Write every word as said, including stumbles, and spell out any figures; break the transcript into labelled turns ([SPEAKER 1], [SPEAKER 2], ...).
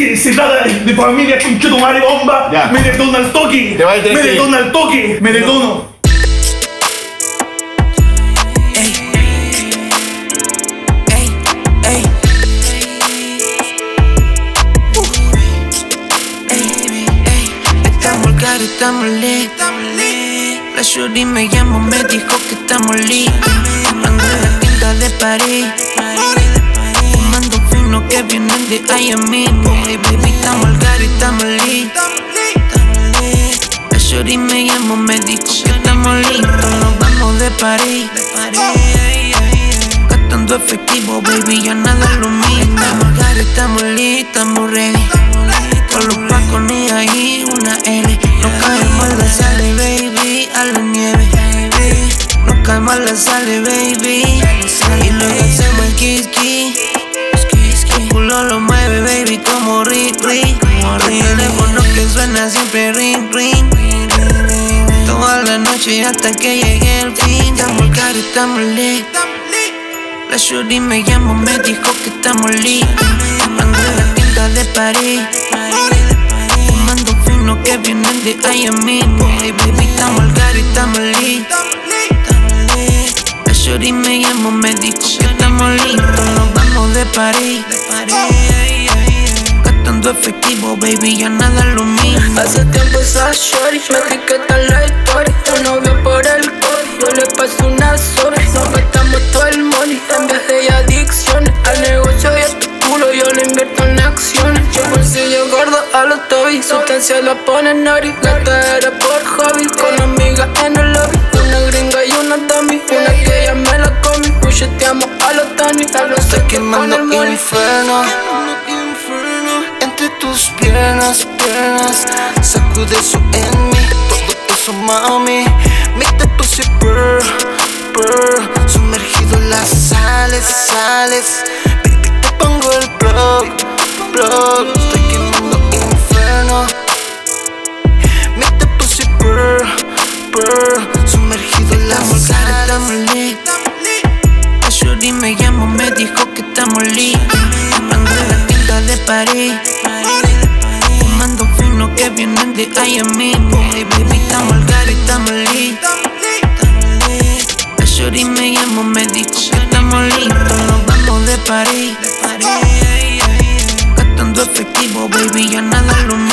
[SPEAKER 1] si si trata de familia, concho tu madre bomba,
[SPEAKER 2] ya.
[SPEAKER 1] Me detona el toque,
[SPEAKER 2] Te va a
[SPEAKER 1] me
[SPEAKER 2] decir.
[SPEAKER 1] detona el toque, me detono.
[SPEAKER 3] Estamos lit, la shorty me llamó, me dijo que estamos lit. Hablando de la tinta de París, fumando fino que vienen de Miami. Hey baby, estamos al gary, estamos lit. La shorty me llamó, me dijo que estamos listos. Nos vamos de París, gastando efectivo, baby, ya nada es lo mismo. Estamos al gary, estamos lit, estamos ready. Con los pacos ni ahí, una L. No cae mal la sale, baby, a la nieve. No cae mal la sale, baby. Y luego hacemos el kiss, kiss. Tu culo lo mueve, baby, como ring, ring. El teléfono que suena siempre ring, ring. Toda la noche hasta que llegue el fin. Estamos al cari, estamos lit. La shorty me llamó, me dijo que estamos lit. Hablando de la tinta de París, fumando fino que vienen de Miami. Hey baby, estamos al gary, estamos lit. La shorty me llamó, me dijo que estamos listos. Nos vamos de París, gastando efectivo, baby, ya nada es lo mismo.
[SPEAKER 4] Hace tiempo esa shorty me etiqueta en la story. Yo no veo por el código, yo le paso una sola. Nos gastamos todo el money en viajes y adicciones. Al negocio y a tu culo yo le invierto en acciones. Yo bolsillo gordo a los tobillos, sustancia la pone nori. Gata era por hobby, con amigas en el lobby. Una gringa y una dummy, una que ella me la comí. Pusheteamos a los Tony, a los
[SPEAKER 3] Estoy quemando infierno entre tus piernas, piernas. Sacude eso en mí, todo eso mami. Make the pussy purr, purr. Sumergido en las sales, sales. Baby, te pongo el plug, plug. Estoy quemando infierno. Make the pussy purr, purr. Sumergido en las sales. Estamos lit. La shorty me llamó, me dijo que estamos lit. Hablando de la tinta de París, fumando fino que vienen de Miami. Hey baby, estamos al gary, estamos lit. La shorty me llamó, me dijo que estamos listos. Nos vamos de París, gastando efectivo, baby, ya nada es lo mismo.